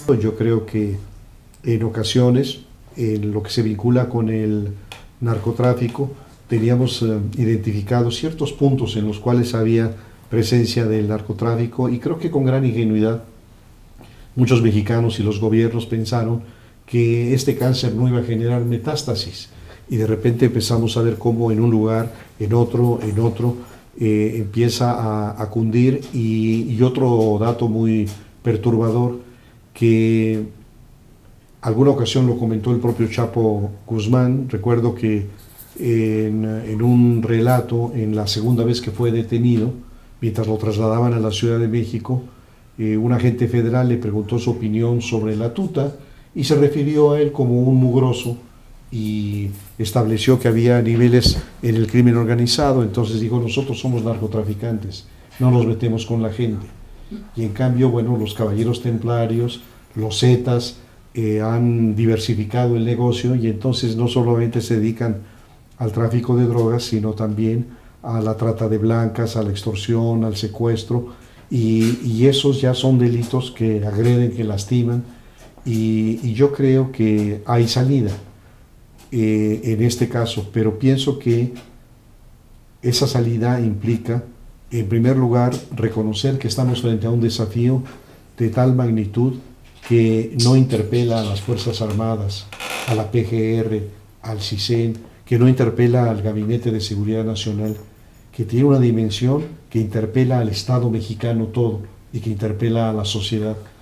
Yo creo que en ocasiones, en lo que se vincula con el narcotráfico, teníamos identificados ciertos puntos en los cuales había presencia del narcotráfico, y creo que con gran ingenuidad muchos mexicanos y los gobiernos pensaron que este cáncer no iba a generar metástasis, y de repente empezamos a ver cómo en un lugar, en otro, empieza a cundir. Y otro dato muy perturbador, que alguna ocasión lo comentó el propio Chapo Guzmán. Recuerdo que en un relato, en la segunda vez que fue detenido, mientras lo trasladaban a la Ciudad de México, un agente federal le preguntó su opinión sobre la tuta y se refirió a él como un mugroso, y estableció que había niveles en el crimen organizado. Entonces dijo: nosotros somos narcotraficantes, no nos metemos con la gente. Y en cambio, bueno, los caballeros templarios, los zetas, han diversificado el negocio, y entonces no solamente se dedican al tráfico de drogas, sino también a la trata de blancas, a la extorsión, al secuestro, y esos ya son delitos que agreden, que lastiman, y yo creo que hay salida en este caso, pero pienso que esa salida implica, en primer lugar, reconocer que estamos frente a un desafío de tal magnitud que no interpela a las Fuerzas Armadas, a la PGR, al CISEN, que no interpela al Gabinete de Seguridad Nacional, que tiene una dimensión que interpela al Estado mexicano todo y que interpela a la sociedad.